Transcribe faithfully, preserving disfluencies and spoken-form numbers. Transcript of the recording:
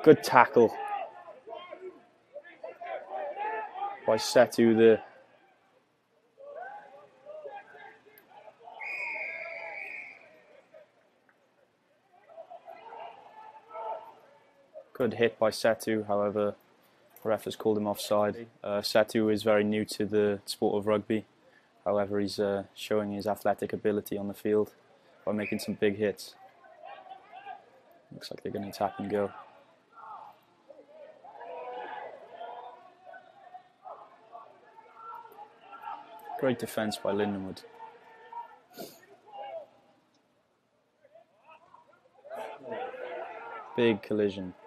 Good tackle by Setu there. Good hit by Setu, however, the ref has called him offside. Uh, Setu is very new to the sport of rugby, however he's uh, showing his athletic ability on the field by making some big hits. Looks like they're going to tap and go. Great defence by Lindenwood. Big collision.